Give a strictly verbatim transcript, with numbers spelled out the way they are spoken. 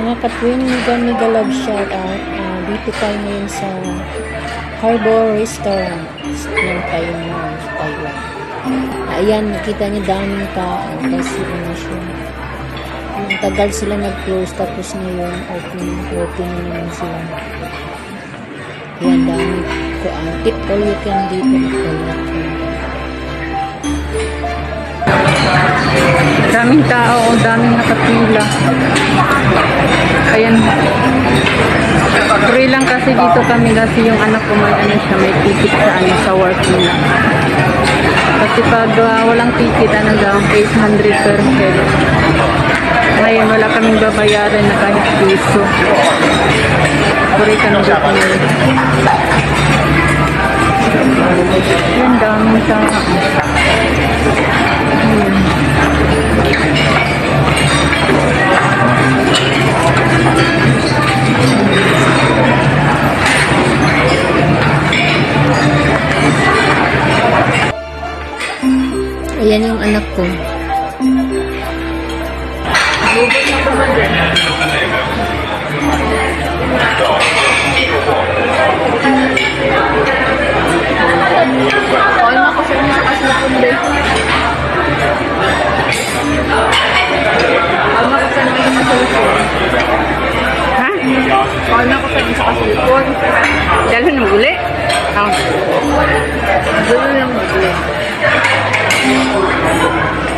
Mga katwin, mega mega love shout out. Uh, dito tayo ngayon sa Harbor Restaurant ng Taiwan, Taiwan. Ayan, nakita niyo daming tao kasi ano siya. Yung tagal sila nag-close tapos ngayon open, open na naman sila. Ayan, dami ko. Ang tip all you can dito. Daming tao, daming nakapila. Ayan. Free lang kasi dito kami kasi yung anak ko may ano siya, may ticket sa ano sa work nila. Kasi pag uh, walang ticket, ano daw, eight hundred per head. Ngayon wala kaming babayaran na kahit piso. Free kami dito ngayon. Ayan, daming tao. Hmm. Ayan yung anak ko. All na ko sa inyo kasi napunde. All na ko sa inyo sa cellphone. Ha? All na ko sa inyo sa cellphone. Dalo na uli? Ha? Dalo na uli.